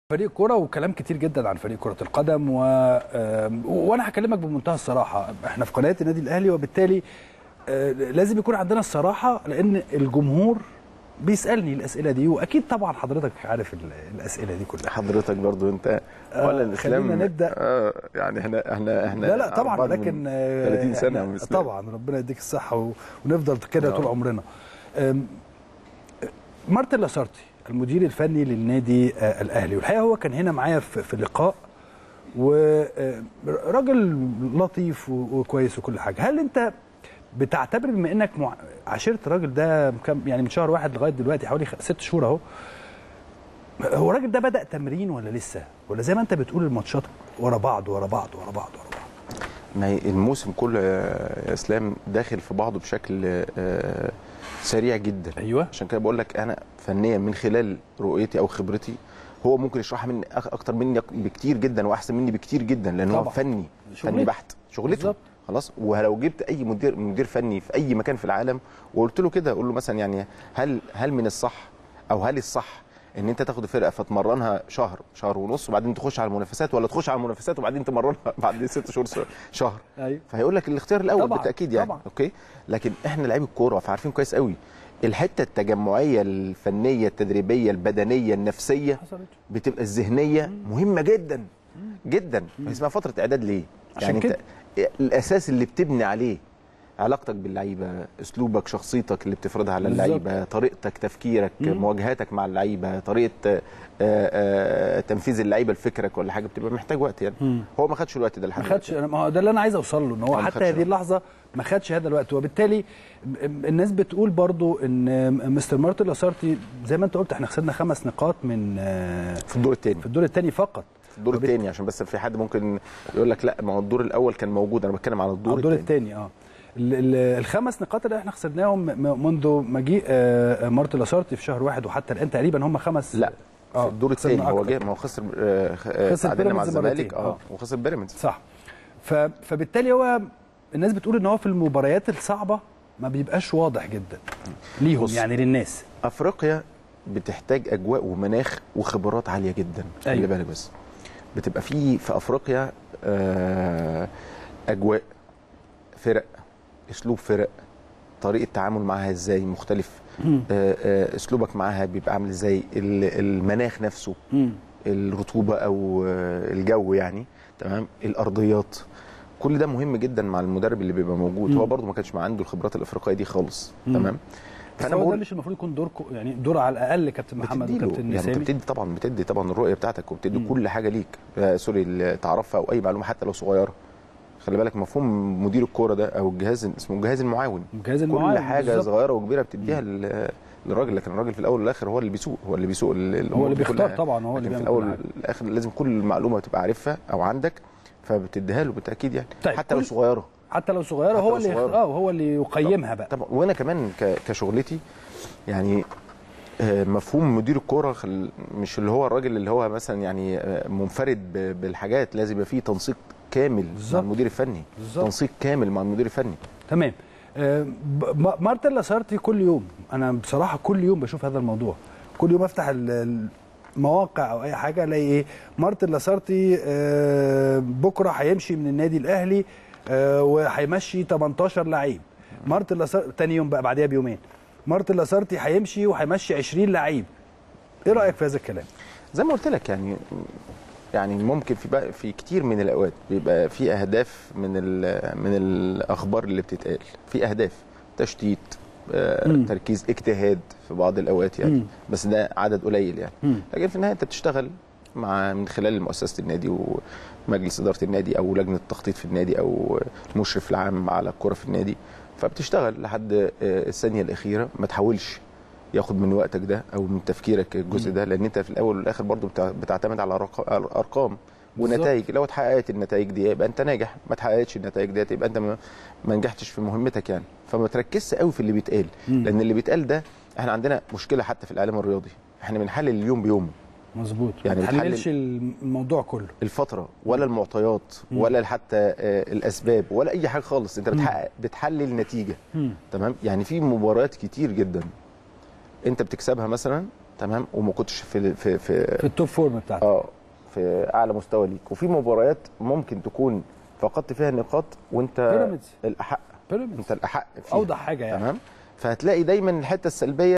فريق كرة وكلام كتير جدا عن فريق كرة القدم وانا هكلمك بمنتهى الصراحة. احنا في قناة النادي الاهلي وبالتالي لازم يكون عندنا الصراحة، لان الجمهور بيسألني الأسئلة دي، واكيد طبعا حضرتك عارف الأسئلة دي كلها. حضرتك برضو انت ولا الاسلام. خلينا نبدأ. يعني احنا لا طبعا، لكن 30 سنة طبعا ربنا يديك الصحة ونفضل كده طول عمرنا. مارتن لاسارتي المدير الفني للنادي الاهلي، والحقيقه هو كان هنا معايا في لقاء، وراجل لطيف وكويس وكل حاجه. هل انت بتعتبر بما انك عاشرت الراجل ده يعني من شهر واحد لغايه دلوقتي حوالي 6 شهور اهو، هو الراجل ده بدأ تمرين ولا لسه، ولا زي ما انت بتقول الماتشات ورا بعض ورا بعض ورا بعض ورا بعض؟ ما هي الموسم كله يا اسلام داخل في بعضه بشكل سريع جدا. ايوه، عشان كده بقول لك انا فنيا من خلال رؤيتي او خبرتي، هو ممكن يشرحها مني اكتر مني بكتير جدا واحسن مني بكتير جدا، لان هو فني بحت، شغلته بالزبط. خلاص. ولو جبت اي مدير فني في اي مكان في العالم وقلت له كده، اقول له مثلا يعني هل من الصح او هل الصح ان انت تاخد فرقه فتمرنها شهر ونص وبعدين تخش على المنافسات، ولا تخش على المنافسات وبعدين تمرنها بعد 6 شهور شهر؟ أيوة. فهيقول لك الاختيار الاول طبعًا. بالتاكيد يعني طبعًا. اوكي. لكن احنا لعيبه الكوره فعارفين كويس قوي الحته التجمعيه الفنيه التدريبيه البدنيه النفسيه بتبقى الذهنيه مهمه جدا جدا. اسمها فتره اعداد ليه؟ يعني انت الاساس اللي بتبني عليه علاقتك باللعيبه، اسلوبك، شخصيتك اللي بتفرضها على اللعيبه، طريقتك، تفكيرك، مواجهاتك مع اللعيبه، طريقه تنفيذ اللعيبه لفكرك ولا حاجه، بتبقى محتاج وقت يعني. هو ما خدش الوقت ده لحد ما خدش. ما هو ده اللي انا عايز اوصل له، ان هو حتى هذه اللحظه ما خدش هذا الوقت. وبالتالي الناس بتقول برضو ان مستر مارتن لاسارتي زي ما انت قلت احنا خسرنا 5 نقاط من في الدور الثاني فقط. الدور الثاني عشان بس في حد ممكن يقول لك لا، ما هو الدور الاول كان موجود، انا بتكلم على الدور الثاني. ال5 نقاط اللي احنا خسرناهم منذ مجيء مارتن لاسارتي في شهر 1 وحتى الان تقريبا هم 5. لا في الدور الثاني هو جاي، ما هو خسر تعادلنا مع الزمالك وخسر بيراميدز صح. فبالتالي هو الناس بتقول ان هو في المباريات الصعبه ما بيبقاش واضح جدا ليهم، يعني للناس. افريقيا بتحتاج اجواء ومناخ وخبرات عاليه جدا. خلي بالك بس بتبقى في افريقيا اجواء فرق، اسلوب فرق، طريقه تعامل معاها ازاي مختلف، اسلوبك معاها بيبقى عامل ازاي، المناخ نفسه، الرطوبه او الجو يعني، تمام، الارضيات، كل ده مهم جدا مع المدرب اللي بيبقى موجود. هو برده ما كانش عنده الخبرات الافريقيه دي خالص. تمام. فانا بقول ده مش المفروض يكون دوركم، يعني دور على الاقل كابتن محمد وكابتن نسامي، يعني بتدي طبعا الرؤيه بتاعتك وبتدي كل حاجه ليك، سوري، تعرفها او اي معلومه حتى لو صغيره. خلي بالك مفهوم مدير الكوره ده او الجهاز اسمه الجهاز المعاون، كل حاجه بالزبط. صغيره وكبيره بتديها للراجل، لكن الراجل في الاول والاخر هو اللي بيسوق، هو اللي بيختار طبعا، هو اللي في الاول والاخر لازم كل معلومه تبقى عارفها او عندك فبتديها له بالتاكيد يعني. طيب حتى لو صغيره، هو اللي يقيمها بقى طبعا. وانا كمان كشغلتي يعني مفهوم مدير الكوره مش اللي هو الراجل اللي هو مثلا يعني منفرد بالحاجات، لازم يبقى فيه تنسيق كامل بالزبط. مع المدير الفني بالزبط. تنسيق كامل مع المدير الفني. تمام. مارتن لاسارتي كل يوم، انا بصراحه كل يوم بشوف هذا الموضوع، كل يوم افتح المواقع او اي حاجه الاقي ايه، مارتن لاسارتي بكره هيمشي من النادي الاهلي وهيمشي 18 لعيب. مارتن لاسارتي تاني يوم بقى بعديها بيومين، مارتن لاسارتي هيمشي وهيمشي 20 لعيب. ايه رايك في هذا الكلام؟ زي ما قلت لك يعني ممكن في كتير من الاوقات بيبقى في اهداف من الاخبار اللي بتتقال، في اهداف تشتيت، تركيز، اجتهاد في بعض الاوقات يعني، بس ده عدد قليل يعني. لكن في النهايه انت بتشتغل من خلال مؤسسه النادي ومجلس اداره النادي او لجنه التخطيط في النادي او المشرف العام على الكره في النادي، فبتشتغل لحد الثانيه الاخيره، ما تحاولش ياخد من وقتك ده او من تفكيرك الجزء ده، لان انت في الاول والاخر برضو بتعتمد على ارقام ونتائج. لو اتحققت النتائج دي يبقى انت ناجح، ما اتحققتش النتائج دي يبقى انت ما نجحتش في مهمتك يعني. فما تركزش قوي في اللي بيتقال، لان اللي بيتقال ده احنا عندنا مشكله حتى في الاعلام الرياضي، احنا بنحلل اليوم بيومه. مظبوط، يعني ما بتحللش الموضوع كله، الفتره ولا المعطيات ولا حتى الاسباب ولا اي حاجه خالص. انت بتحلل نتيجه. تمام. يعني في مباريات كتير جدا انت بتكسبها مثلا تمام، وما كنتش في التوب فورم بتاعتك، في اعلى مستوى ليك، وفي مباريات ممكن تكون فقدت فيها النقاط وانت بيراميدز الاحق، بيراميدز انت الاحق فيها، اوضح حاجه يعني. تمام. فهتلاقي دايما الحته السلبيه